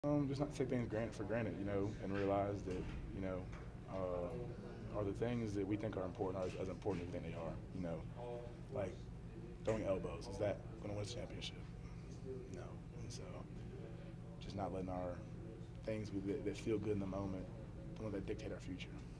Just not take things for granted, and realize that, you know, are the things that we think are important are as important as we think they are. Like throwing elbows. Is that going to win a championship? No. And so just not letting our things that feel good in the moment, don't let that dictate our future.